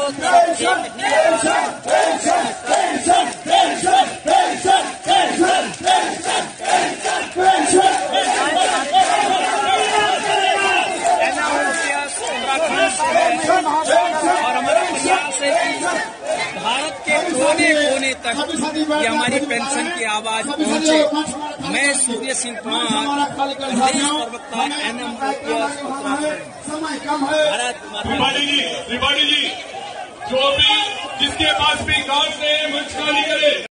और हमारा प्रयास है कि भारत के कोने कोने तक ये हमारी पेंशन की आवाज पहुंचे। मैं सूर्य सिंह कुमार, प्रदेश प्रवक्ता NM भारत। त्रिपाठी जी जो भी जिसके पास भी कार्ड से मंच खाली करे।